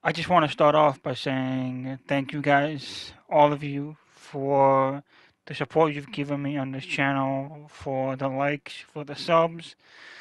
I just want to start off by saying thank you guys, all of you, for the support you've given me on this channel, for the likes, for the subs.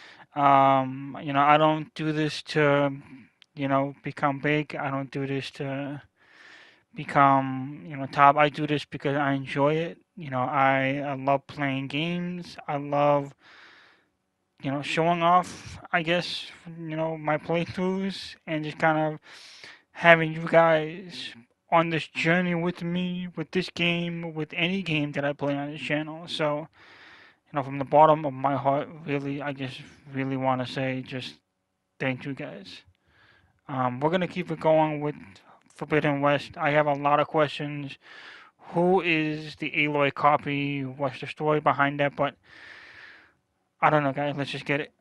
I don't do this to, become big. I don't do this to become, top. I do this because I enjoy it. I love playing games. I love, showing off, I guess, my playthroughs and just kind of having you guys on this journey with me, with this game, with any game that I play on this channel. So, from the bottom of my heart, really, I just really want to say just thank you guys. We're gonna keep it going with Forbidden West. I have a lot of questions. Who is the Aloy copy? What's the story behind that? But I don't know, guys. Let's just get it.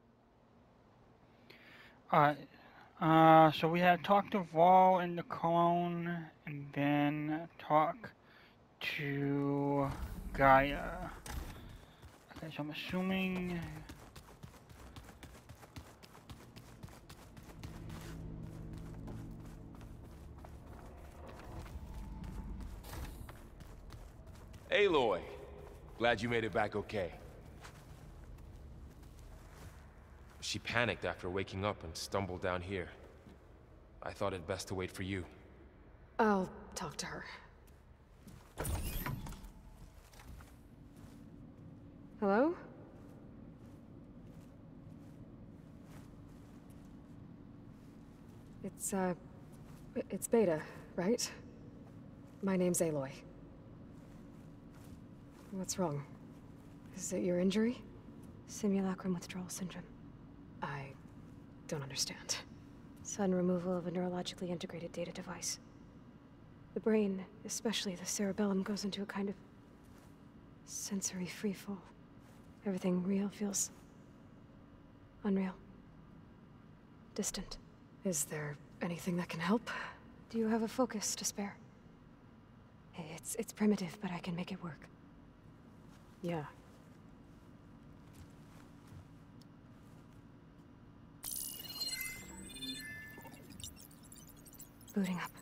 Alright. So we had talked to Val and the clone, and then talk to Gaia. Okay, so I'm assuming. Aloy, glad you made it back okay. She panicked after waking up and stumbled down here. I thought it best to wait for you. I'll talk to her. Hello? It's Beta, right? My name's Aloy. What's wrong? Is it your injury? Simulacrum withdrawal syndrome. I don't understand. Sudden removal of a neurologically integrated data device. The brain, especially the cerebellum, goes into a kind of sensory freefall. Everything real feels unreal. Distant. Is there anything that can help? Do you have a focus to spare? It's primitive, but I can make it work. Yeah. Booting up.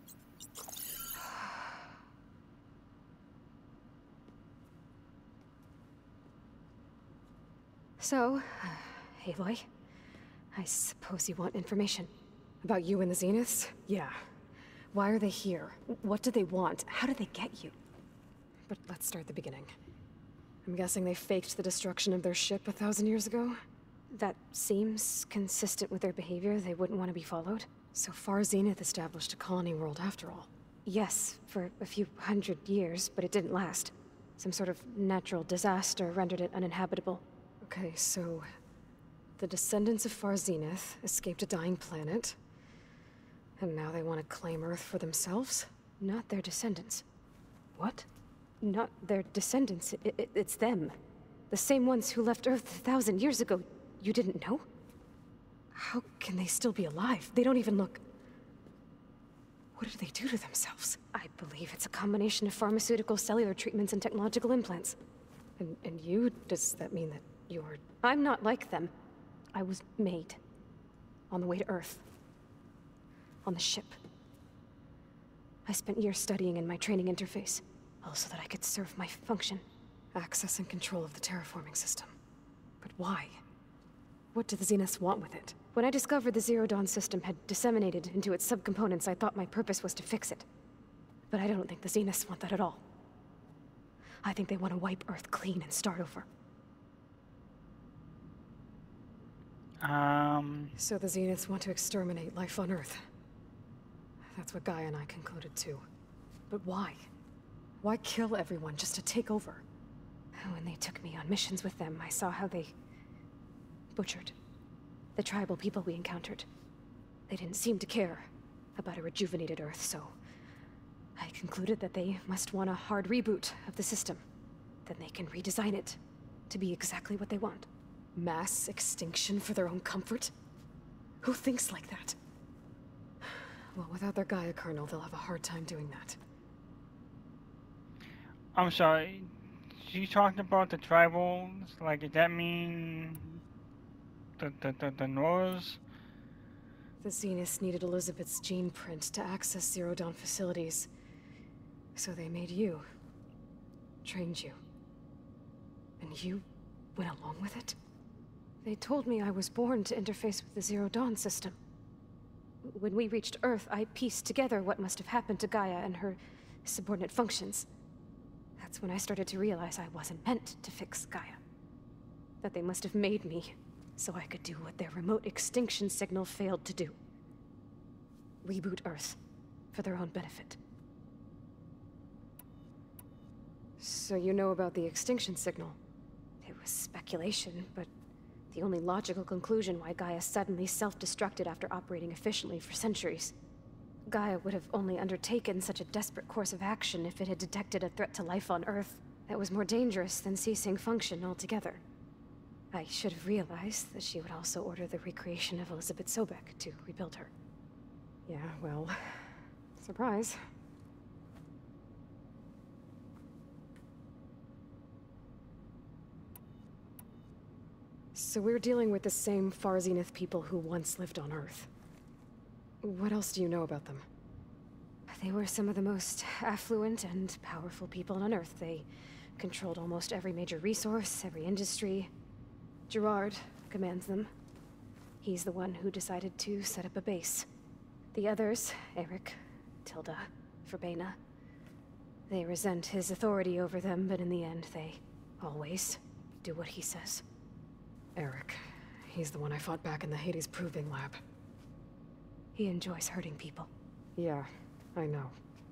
So, Aloy, I suppose you want information. About you and the Zeniths? Yeah. Why are they here? What do they want? How did they get you? But let's start at the beginning. I'm guessing they faked the destruction of their ship 1,000 years ago? That seems consistent with their behavior. They wouldn't want to be followed. So far, Zenith established a colony world after all. Yes, for a few hundred years, but it didn't last. Some sort of natural disaster rendered it uninhabitable. Okay, so the descendants of Far Zenith escaped a dying planet, and now they want to claim Earth for themselves? Not their descendants. What? Not their descendants. It's them. The same ones who left Earth 1,000 years ago. You didn't know? How can they still be alive? They don't even look... What did they do to themselves? I believe it's a combination of pharmaceutical, cellular treatments, and technological implants. And you? Does that mean that you're... I'm not like them. I was made. On the way to Earth. On the ship. I spent years studying in my training interface, all so that I could serve my function. Access and control of the terraforming system. But why? What do the Zeniths want with it? When I discovered the Zero Dawn system had disseminated into its subcomponents, I thought my purpose was to fix it. But I don't think the Zeniths want that at all. I think they want to wipe Earth clean and start over. So the Zeniths want to exterminate life on Earth. That's what Gaia and I concluded too. But why? Why kill everyone just to take over? When they took me on missions with them, I saw how they butchered the tribal people we encountered. They didn't seem to care about a rejuvenated Earth, so I concluded that they must want a hard reboot of the system. Then they can redesign it to be exactly what they want. Mass extinction for their own comfort? Who thinks like that? Well, without their Gaia kernel, they'll have a hard time doing that. I'm sorry. You talked about the tribals. Like, does that mean the Noras? The Zeniths needed Elizabeth's gene print to access Zero Dawn facilities. So they made you. Trained you. And you went along with it? They told me I was born to interface with the Zero Dawn system. When we reached Earth, I pieced together what must have happened to Gaia and her subordinate functions. That's when I started to realize I wasn't meant to fix Gaia. That they must have made me so I could do what their remote extinction signal failed to do. Reboot Earth, for their own benefit. So you know about the extinction signal? It was speculation, but the only logical conclusion why Gaia suddenly self-destructed after operating efficiently for centuries. Gaia would have only undertaken such a desperate course of action if it had detected a threat to life on Earth that was more dangerous than ceasing function altogether. I should have realized that she would also order the recreation of Elizabeth Sobek to rebuild her. Yeah, well, surprise. So we're dealing with the same Far Zenith people who once lived on Earth. What else do you know about them? They were some of the most affluent and powerful people on Earth. They controlled almost every major resource, every industry. Gerard commands them. He's the one who decided to set up a base. The others, Eric, Tilda, Verbena, they resent his authority over them, but in the end, they always do what he says. Eric. He's the one I fought back in the Hades Proving Lab. He enjoys hurting people. Yeah, I know.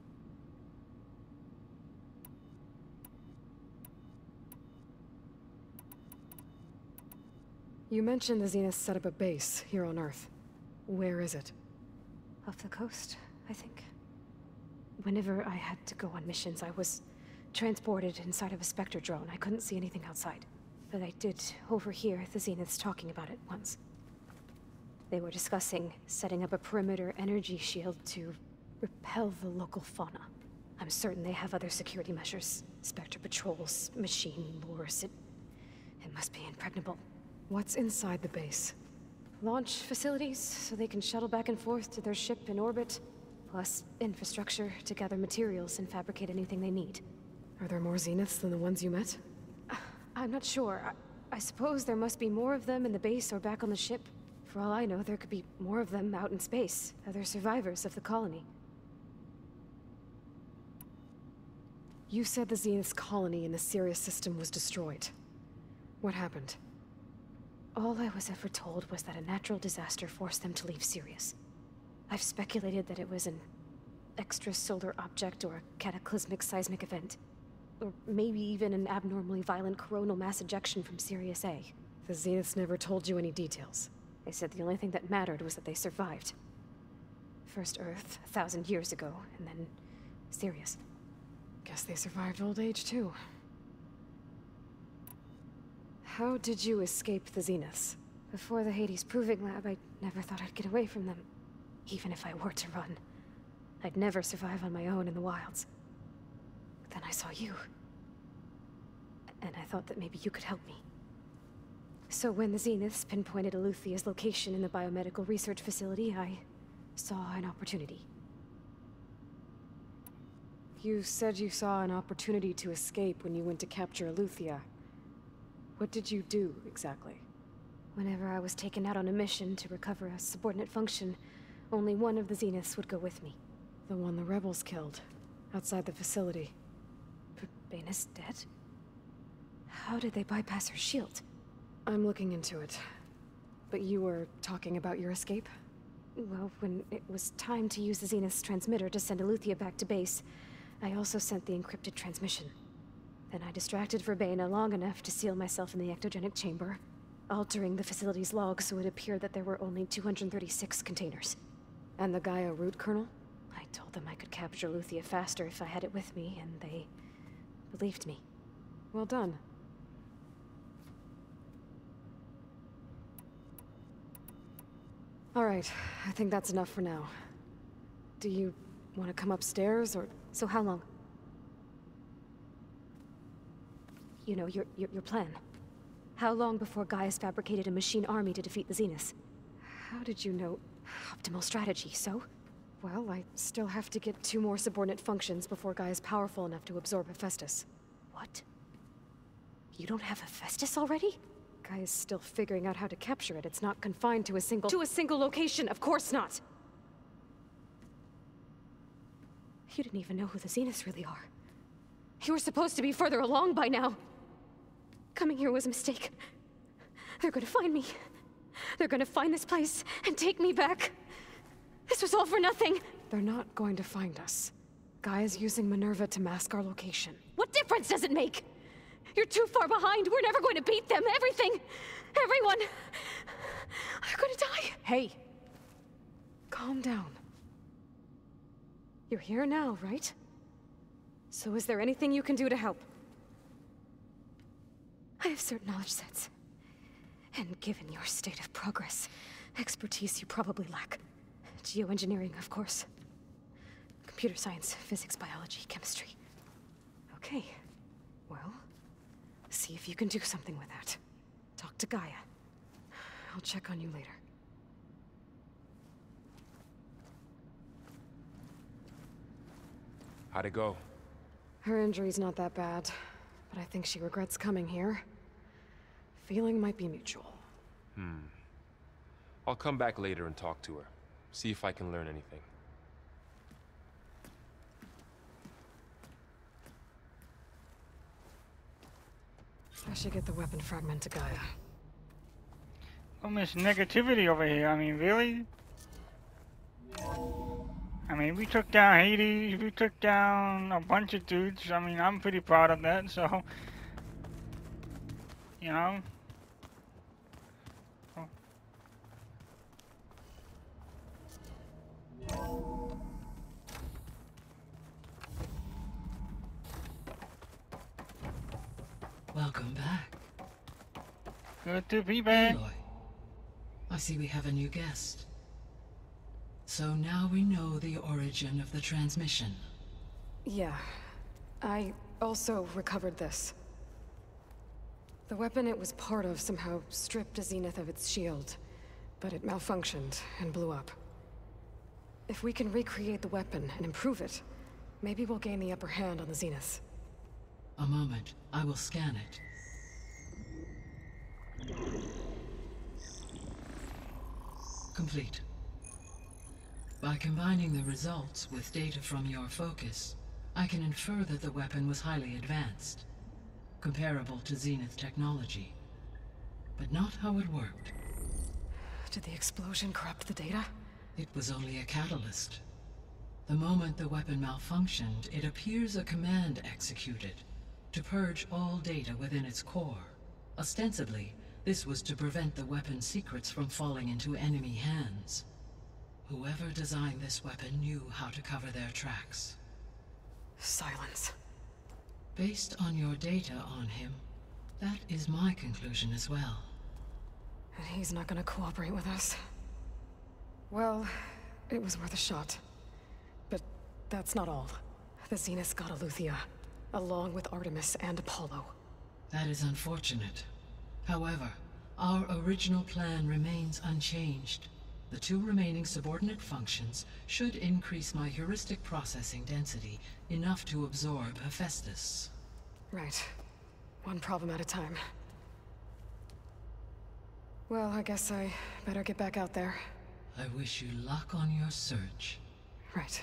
You mentioned the Zeniths set up a base here on Earth. Where is it? Off the coast, I think. Whenever I had to go on missions, I was transported inside of a Spectre drone. I couldn't see anything outside. But I did overhear the Zeniths talking about it once. They were discussing setting up a perimeter energy shield to repel the local fauna. I'm certain they have other security measures. Spectre patrols, machine lures. It must be impregnable. What's inside the base? Launch facilities, so they can shuttle back and forth to their ship in orbit. Plus infrastructure to gather materials and fabricate anything they need. Are there more Zeniths than the ones you met? I'm not sure. I suppose there must be more of them in the base or back on the ship. For all I know, there could be more of them out in space, other survivors of the colony. You said the Zenith's colony in the Sirius system was destroyed. What happened? All I was ever told was that a natural disaster forced them to leave Sirius. I've speculated that it was an extrasolar object or a cataclysmic seismic event. Or maybe even an abnormally violent coronal mass ejection from Sirius A. The Zeniths never told you any details. They said the only thing that mattered was that they survived. First Earth, 1,000 years ago, and then Sirius. Guess they survived old age, too. How did you escape the Zeniths? Before the Hades Proving Lab, I never thought I'd get away from them. Even if I were to run. I'd never survive on my own in the wilds. But then I saw you. And I thought that maybe you could help me. So when the Zeniths pinpointed Aletheia's location in the biomedical research facility, I saw an opportunity. You said you saw an opportunity to escape when you went to capture Aletheia. What did you do, exactly? Whenever I was taken out on a mission to recover a subordinate function, only one of the Zeniths would go with me. The one the rebels killed, outside the facility. Baina's dead? How did they bypass her shield? I'm looking into it. But you were talking about your escape? Well, when it was time to use the Zenith's transmitter to send Aletheia back to base, I also sent the encrypted transmission. Then I distracted Verbena long enough to seal myself in the ectogenic chamber, altering the facility's log so it appeared that there were only 236 containers. And the Gaia root kernel? I told them I could capture Aletheia faster if I had it with me, and they believed me. Well done. All right, I think that's enough for now. Do you want to come upstairs, or... So how long? You know, your plan. How long before Gaia's fabricated a machine army to defeat the Zeniths? How did you know? Optimal strategy, so? Well, I still have to get 2 more subordinate functions before Gaia's powerful enough to absorb Hephaestus. What? You don't have Hephaestus already? Gaia's still figuring out how to capture it. It's not confined to a single location, of course not! You didn't even know who the Zeniths really are. You were supposed to be further along by now! Coming here was a mistake. They're gonna find me. They're gonna find this place and take me back. This was all for nothing! They're not going to find us. Gaia's using Minerva to mask our location. What difference does it make? You're too far behind. We're never going to beat them. Everything. Everyone. They're gonna die. Hey. Calm down. You're here now, right? So is there anything you can do to help? I have certain knowledge sets. And given your state of progress, expertise you probably lack. Geoengineering, of course. Computer science, physics, biology, chemistry. Okay. Well, see if you can do something with that. Talk to Gaia. I'll check on you later. How'd it go? Her injury's not that bad, but I think she regrets coming here. Feeling might be mutual. I'll come back later and talk to her. See if I can learn anything. I should get the weapon fragment to Gaia. Oh, Miss Negativity over here. I mean, really? I mean, we took down Hades, we took down a bunch of dudes. I mean, I'm pretty proud of that, so... You know? Oh. Welcome back. Good to be back. Aloy, I see we have a new guest. So now we know the origin of the transmission. Yeah. I also recovered this. The weapon it was part of somehow stripped a Zenith of its shield, but it malfunctioned and blew up. If we can recreate the weapon and improve it, maybe we'll gain the upper hand on the Zeniths. A moment, I will scan it. Complete. By combining the results with data from your focus, I can infer that the weapon was highly advanced, comparable to Zenith technology, but not how it worked. Did the explosion corrupt the data? It was only a catalyst. The moment the weapon malfunctioned, it appears a command executed to purge all data within its core. Ostensibly, this was to prevent the weapon's secrets from falling into enemy hands. Whoever designed this weapon knew how to cover their tracks. Silence. Based on your data on him, that is my conclusion as well. And he's not gonna cooperate with us. Well, it was worth a shot. But that's not all. The Zeniths got Aletheia, along with Artemis and Apollo. That is unfortunate. However, our original plan remains unchanged. The 2 remaining subordinate functions should increase my heuristic processing density enough to absorb Hephaestus. Right. One problem at a time. Well, I guess I better get back out there. I wish you luck on your search. Right.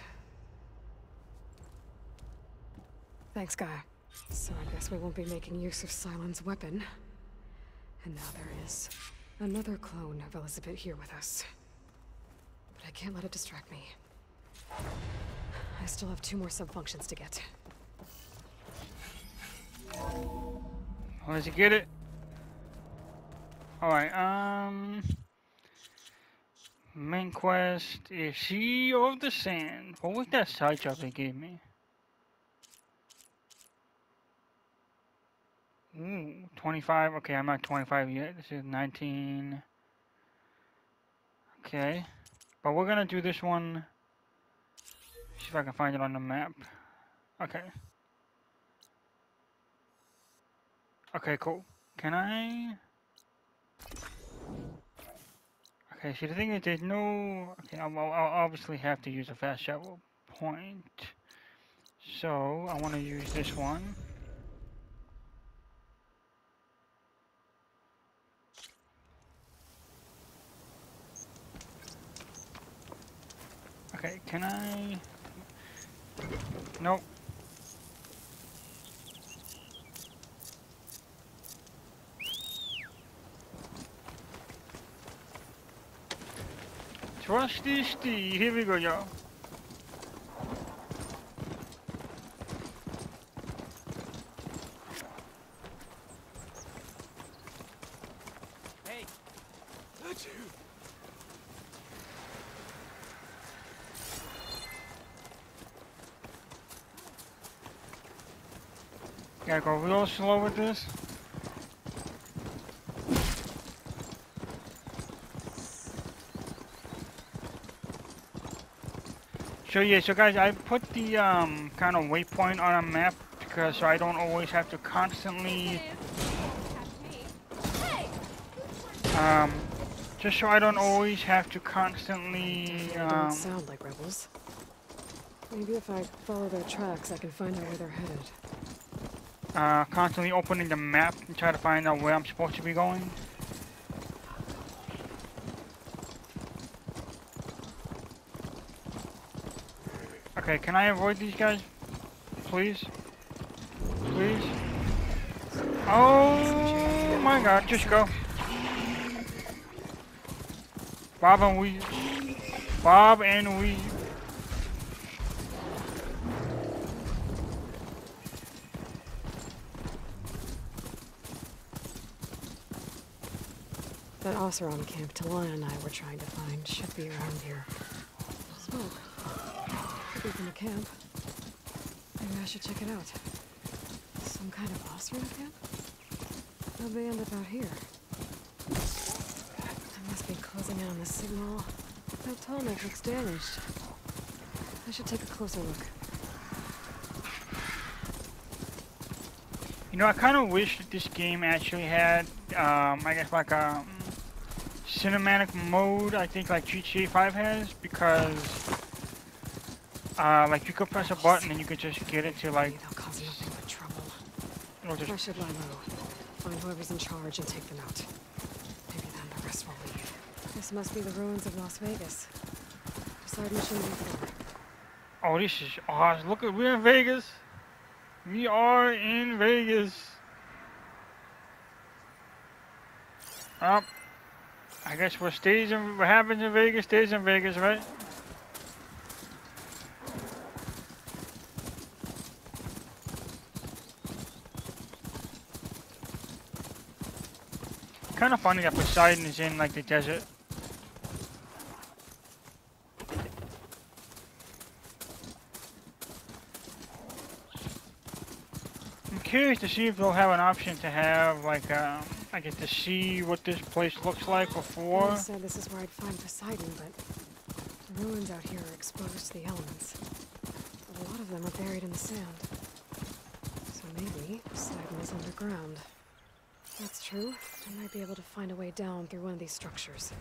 Thanks, Gaia. So I guess we won't be making use of Cylon's weapon. And now there is another clone of Elizabeth here with us. But I can't let it distract me. I still have 2 more sub-functions to get. Let's get it. Alright, main quest is Sea of the Sand. What was that side job they gave me? Ooh, 25. Okay, I'm not 25 yet. This is 19. Okay. But we're gonna do this one. See if I can find it on the map. Okay. Okay, cool. Can I? Okay, see the thing is there's no... Okay, I'll obviously have to use a fast travel point. So, I want to use this one. Okay, can I... Nope. Trusty Steve, here we go, y'all. Hey! Gotta go real slow with this. So yeah, so guys, I put the kind of waypoint on a map because so I don't always have to constantly just so I don't always have to constantly They don't sound like rebels. Maybe if I follow their tracks, I can find out where they're headed. constantly opening the map and try to find out where I'm supposed to be going. Okay, can I avoid these guys? Please? Please? Oh my god, just go. Bob and weave. Bob and weave. That Oseram camp Talon and I were trying to find should be around here. Smoke. Could be from a camp. Maybe I should check it out. Some kind of Oseram camp? How'd they end up out here? I must be closing in on the signal. That tonic looks damaged. I should take a closer look. You know, I kind of wish that this game actually had, I guess like a cinematic mode, I think like GTA 5 has, because, like you could press a button and you could just get into like... They'll cause nothing but trouble. Just, I should lie low. Find whoever's in charge and take them out. Maybe then the rest will leave. This must be the ruins of Las Vegas. Decide mission before. oh, this is awesome. Look at, we're in Vegas. We are in Vegas. I guess what happens in Vegas stays in Vegas, right? Kind of funny that Poseidon is in like the desert. I'm curious to see if they'll have an option to have like I get to see what this place looks like before. I said this is where I'd find Poseidon, but the ruins out here are exposed to the elements. A lot of them are buried in the sand. So maybe Poseidon is underground. If that's true, I might be able to find a way down through one of these structures.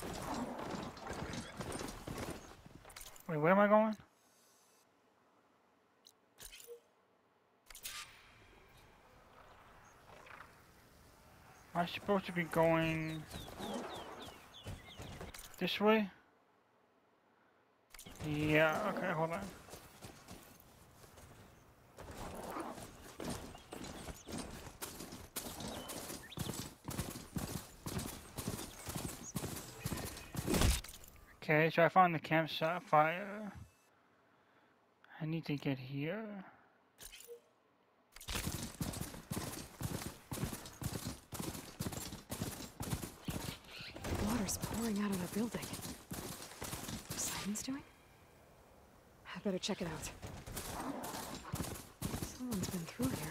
Wait, where am I going? Am I supposed to be going this way? Yeah, okay, hold on. Okay, so I found the campsite fire. I need to get here. Water's pouring out of the building. Poseidon's doing? I better check it out. Someone's been through here.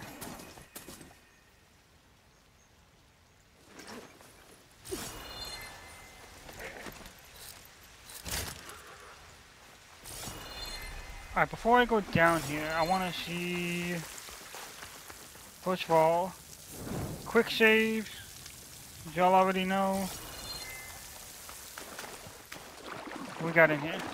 Alright, before I go down here, I want to see, first of all, quick save, as y'all already know. We got in here.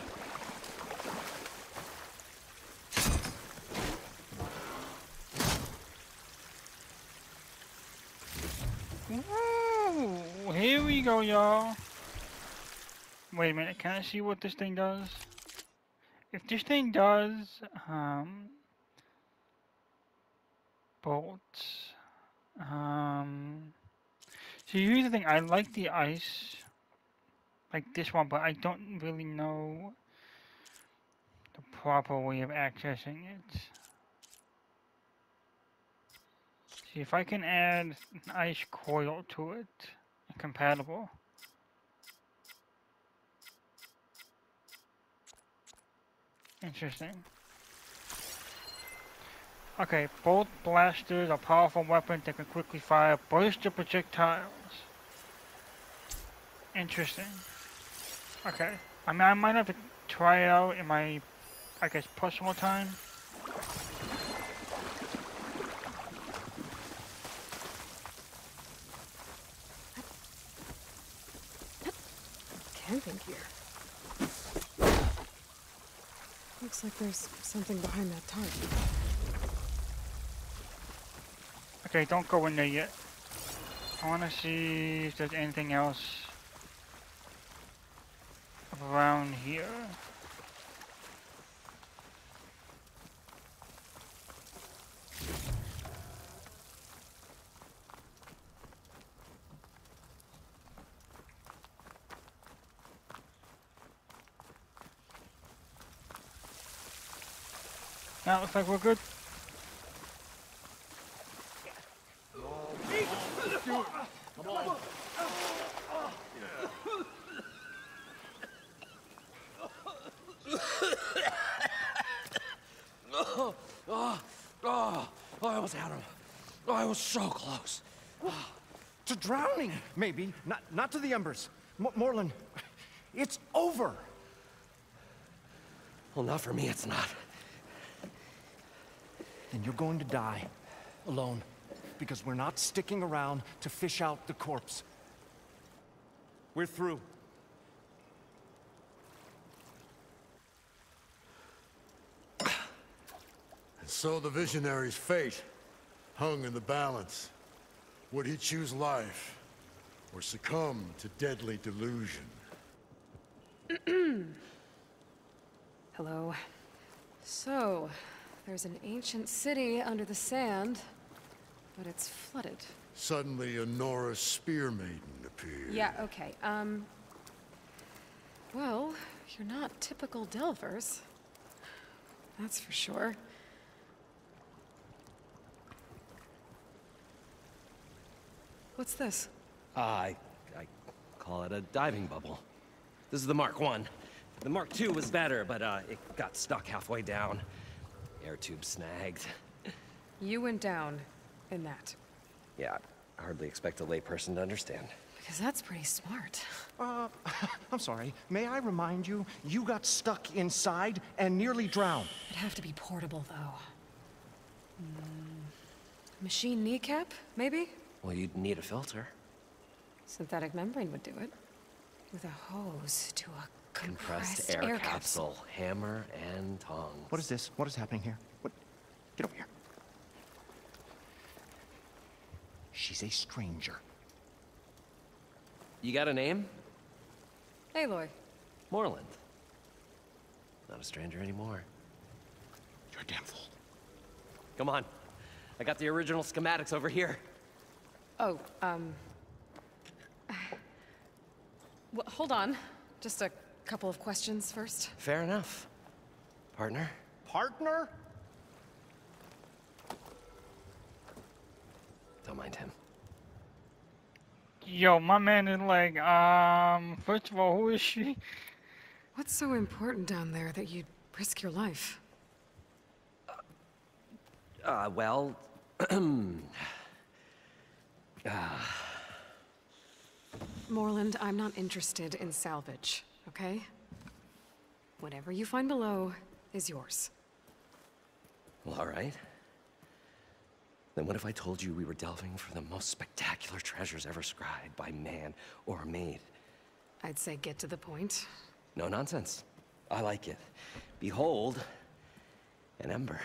Ooh, here we go, y'all. Wait a minute, can I see what this thing does? If this thing does, bolts, so here's the thing, I like the ice, like this one, but I don't really know the proper way of accessing it. See if I can add an ice coil to it, compatible. Interesting. Okay, bolt blasters are powerful weapons that can quickly fire bursts of projectiles. Interesting. Okay. I mean, I might have to try it out in my, I guess, personal time. Camping gear. Looks like there's something behind that tarp. Okay, don't go in there yet. I want to see if there's anything else around here. Now it looks like we're good. I almost had him. Oh, I was so close. To drowning, maybe. Not to the embers. Morlund, it's over. Well, not for me, it's not. Then you're going to die. Alone. Because we're not sticking around to fish out the corpse. We're through. And so the visionary's fate hung in the balance. Would he choose life, or succumb to deadly delusion? Hello. So, there's an ancient city under the sand, but it's flooded. Suddenly a Nora spear maiden appeared. Yeah, okay, well, you're not typical Delvers. That's for sure. What's this? I call it a diving bubble. This is the Mark I. The Mark II was better, but it got stuck halfway down. Air tube snagged. You went down in that. Yeah, I hardly expect a layperson to understand. Because that's pretty smart. I'm sorry. May I remind you, you got stuck inside and nearly drowned. It'd have to be portable, though. Machine kneecap, maybe? Well, you'd need a filter. Synthetic membrane would do it. With a hose to a compressed air capsule. Hammer and tongs. What is this? What is happening here? What? Get over here. She's a stranger. You got a name? Aloy. Moreland. Not a stranger anymore. You're a damn fool. Come on. I got the original schematics over here. Oh, well, hold on. Just a couple of questions first. Fair enough. Partner? Partner? Don't mind him. Yo, my man is like, first of all, who is she? What's so important down there that you'd risk your life? Well... Moreland, I'm not interested in salvage, okay? Whatever you find below is yours. Well, all right. Then what if I told you we were delving for the most spectacular treasures ever scribed by man or maid? I'd say get to the point. No nonsense. I like it. Behold, an ember.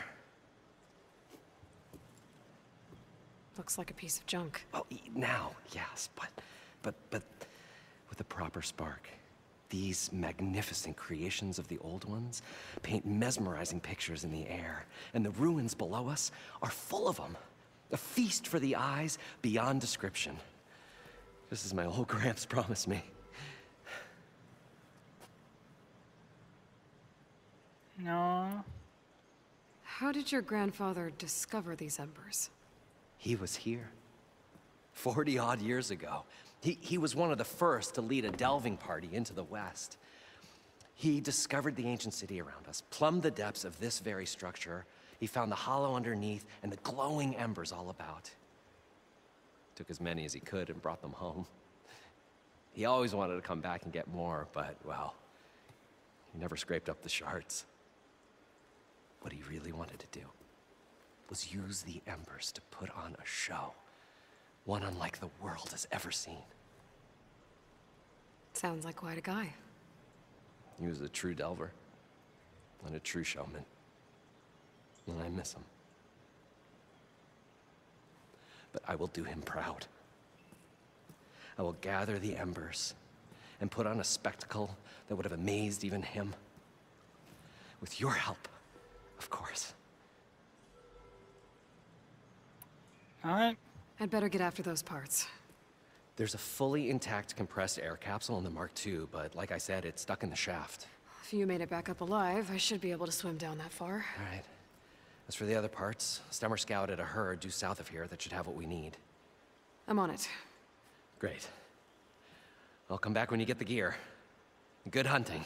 Looks like a piece of junk. Oh, now, yes, but with a proper spark. These magnificent creations of the old ones paint mesmerizing pictures in the air, and the ruins below us are full of them. A feast for the eyes beyond description. Just as my old Gramps promised me. No. How did your grandfather discover these embers? He was here. 40-odd years ago. He was one of the first to lead a delving party into the West. He discovered the ancient city around us, plumbed the depths of this very structure. He found the hollow underneath and the glowing embers all about. Took as many as he could and brought them home. He always wanted to come back and get more, but, well, he never scraped up the shards. What he really wanted to do was use the embers to put on a show. One unlike the world has ever seen. Sounds like quite a guy. He was a true delver and a true showman. And I miss him. But I will do him proud. I will gather the embers and put on a spectacle that would have amazed even him. With your help, of course. All right. I'd better get after those parts. There's a fully intact compressed air capsule in the Mark II, but like I said, it's stuck in the shaft. If you made it back up alive, I should be able to swim down that far. All right. As for the other parts, Stemmer scouted a herd due south of here that should have what we need. I'm on it. Great. I'll come back when you get the gear. Good hunting.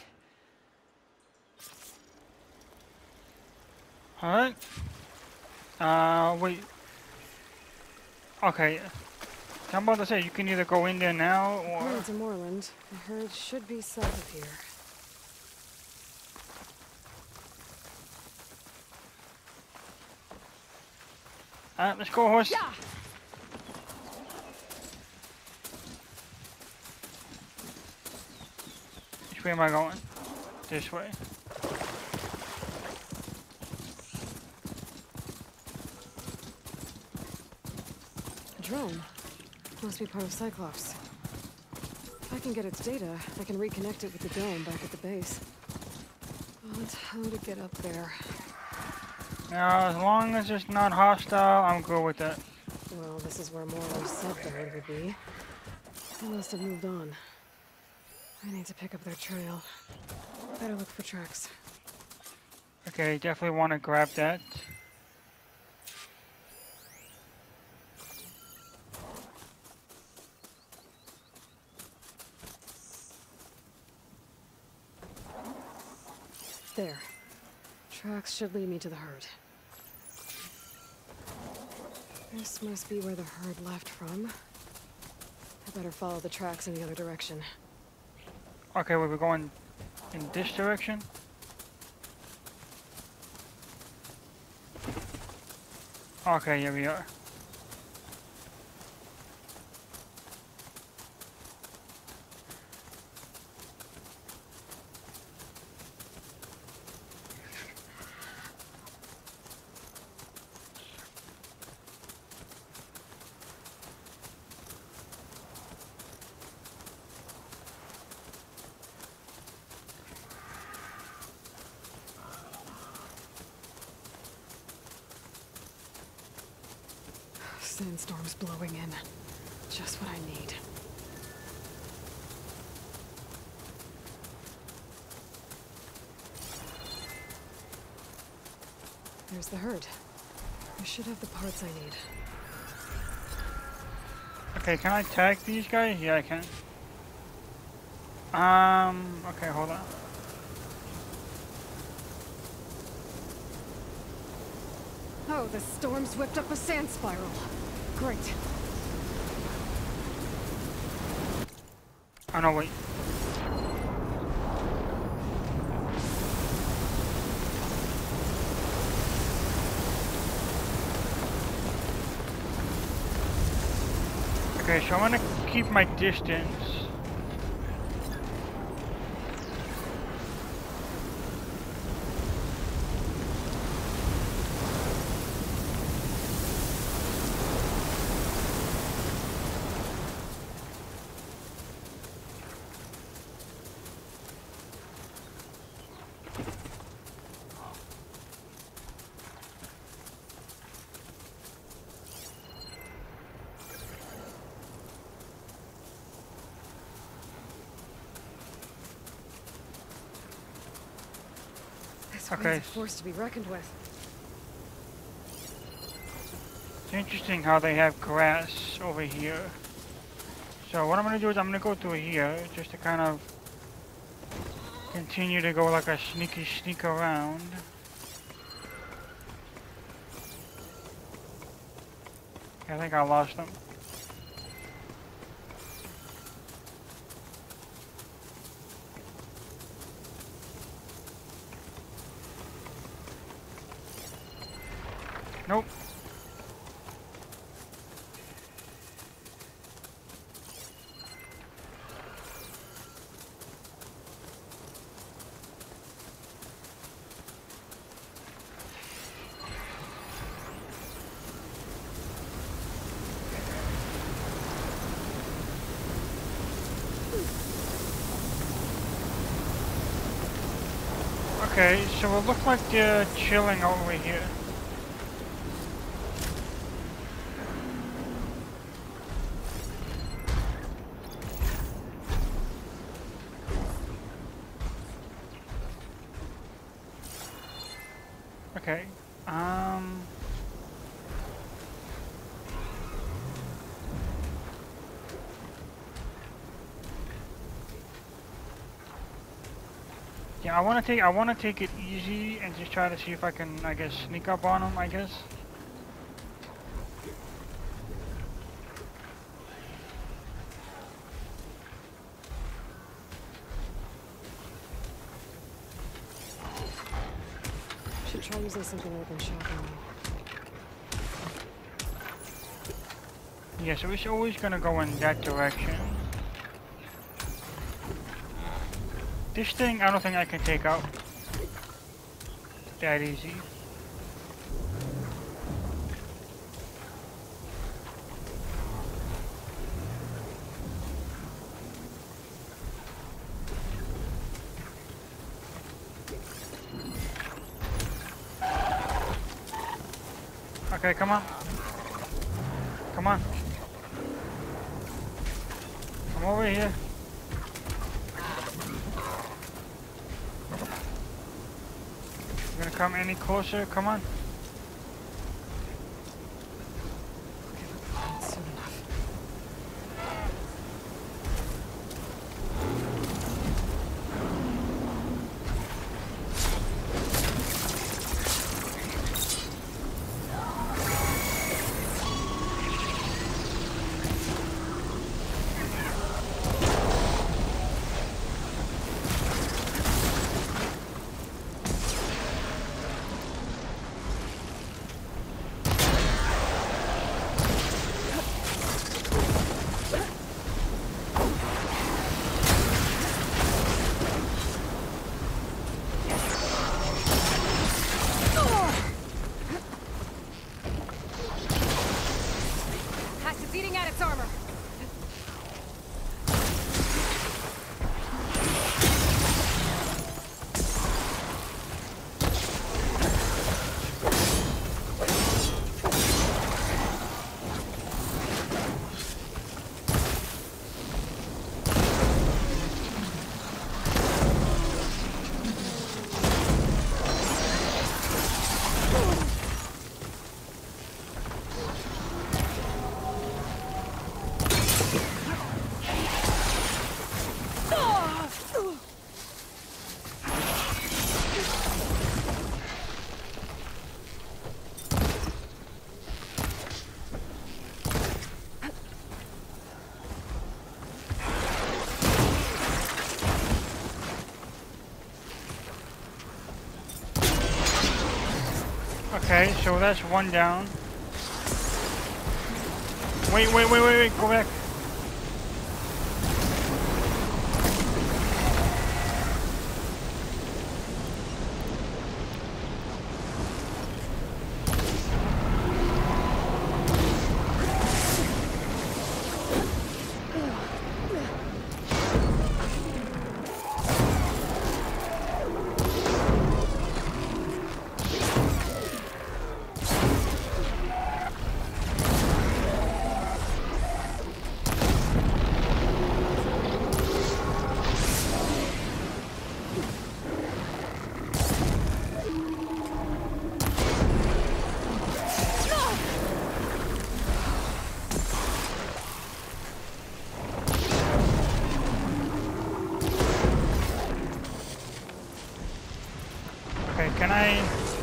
All right. Wait. Okay. I'm about to say, you can either go in there now, or... We're to Moorland. The herd should be south of here. Alright, let's go, horse. Yeah. Which way am I going? This way. Drone. Must be part of Cyclops. If I can get its data, I can reconnect it with the dome back at the base. But how to get up there? Now, as long as it's not hostile, I'm good with that. Well, this is where Mora said the herd would be. They must have moved on. I need to pick up their trail. Better look for tracks. Okay, definitely want to grab that. There. Tracks should lead me to the herd. This must be where the herd left from. I better follow the tracks in the other direction. Okay, we're going in this direction. Okay, here we are. Sandstorm's blowing in. Just what I need. There's the herd. I should have the parts I need. Okay, can I tag these guys? Yeah, I can. Okay, hold on. Oh, the storm's whipped up a sand spiral. Great. Oh no, wait. Okay, so I'm gonna keep my distance. This Okay. one's a force to be reckoned with. It's interesting how they have grass over here. So what I'm gonna do is I'm gonna go through here just to kind of continue to go like a sneaky sneak around. I think I lost them. Nope. Okay, so it looks like they're chilling over here. Okay, yeah, I wanna take it easy and just try to see if I can, I guess, sneak up on them, I guess. Should try using something other than shotgun. Yeah, so it's always gonna go in that direction. This thing, I don't think I can take out that easy. Okay, come on. Come on. Come over here. You gonna come any closer? Come on. Not soon enough. It's eating at its armor. Okay, so that's one down. Wait, go back. Okay, can I...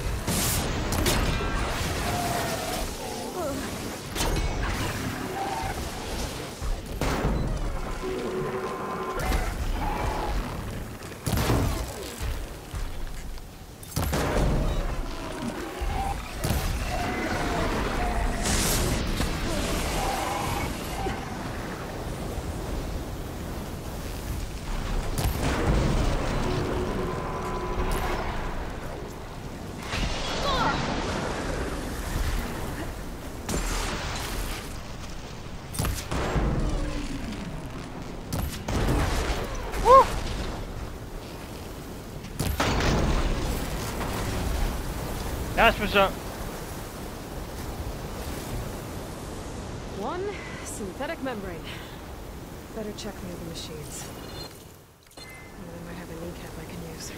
That's what's up. One synthetic membrane. Better check the other machines. I might have a kneecap I can use.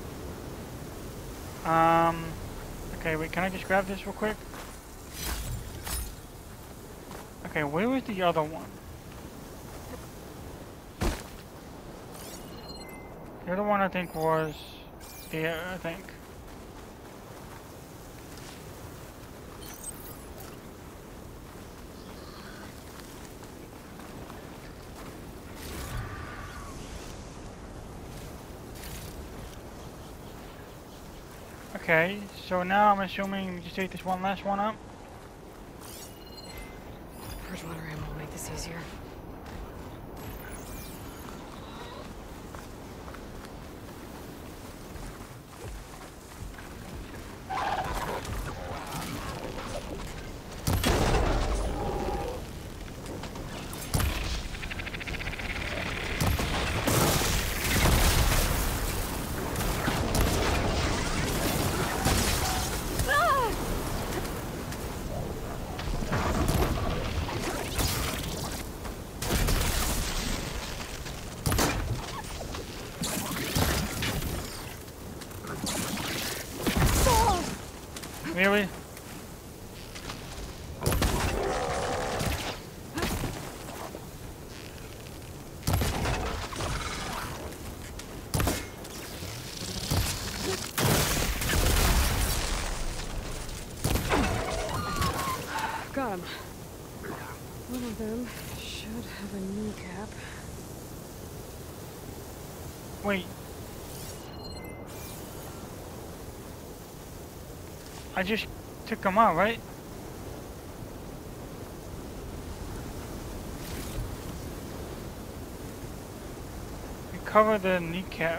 Okay, wait, can I just grab this real quick? Okay, where was the other one? The other one I think was here, I think. Okay, so now I'm assuming you just take this one last one up. Purge water ammo will make this easier. Really? Got him. One of them should have a kneecap. Wait. I just took them out, right? Recover the kneecap.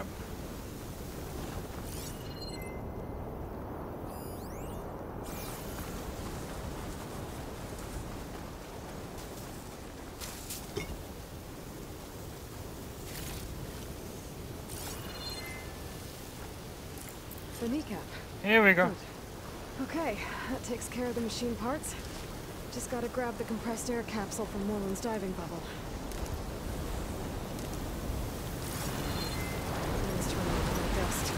The kneecap. Here we go. Good. Okay, that takes care of the machine parts. Just gotta grab the compressed air capsule from Moreland's diving bubble. It's turning into dust.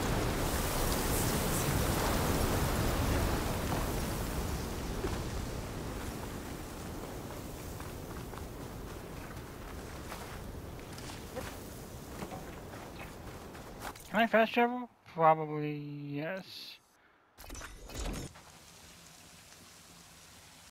Can I fast travel? Probably yes.